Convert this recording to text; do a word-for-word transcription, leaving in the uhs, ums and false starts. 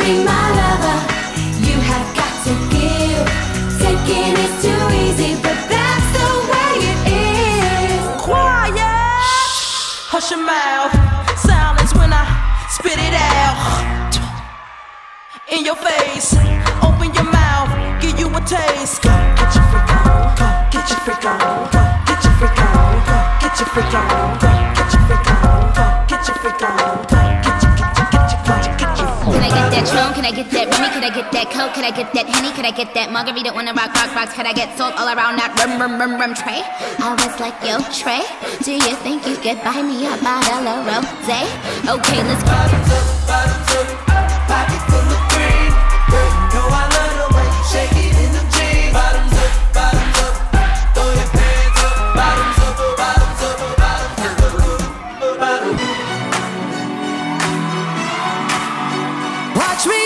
be my lover, you have got to give. Taking is too easy, but that's the way it is. Quiet, hush your mouth. Silence when I spit it out. In your face, open your mouth, give you a taste. Go, get your freak on, go, get your freak on, go, get your freak on, go, get your freak on, go, get your freak on, go, get your freak on, go, get your, get your, get your, get your, get your. Can I get that Tron? Can I get that Remy? Can I get that Coke? Can I get that Henny? Can I get that Margarita on the rock, rock, rocks? Can I get salt all around that rum, rum, rum, rum tray? I was like, yo, Trey, do you think you could buy me a bottle of rosé? Okay, let's go. Bottoms up, bottoms up, pocket full of green. Girl, you know I love the way you shake it in them jeans. Bottoms up, bottoms up, throw your hands up. Bottoms up, bottoms up, bottoms up, bottoms up. Watch me